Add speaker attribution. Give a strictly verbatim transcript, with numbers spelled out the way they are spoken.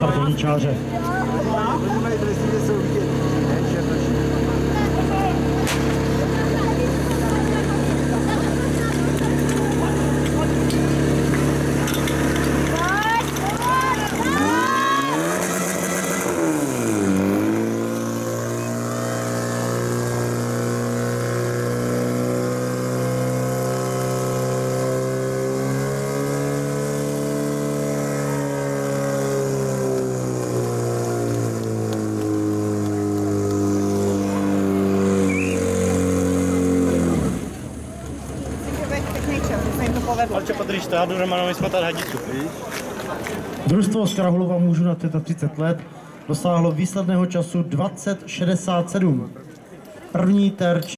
Speaker 1: Partovníčáře. Družstvo Oskara Holova mužů na třicet let dosáhlo výsledného času dvacet šedesát sedm. První terč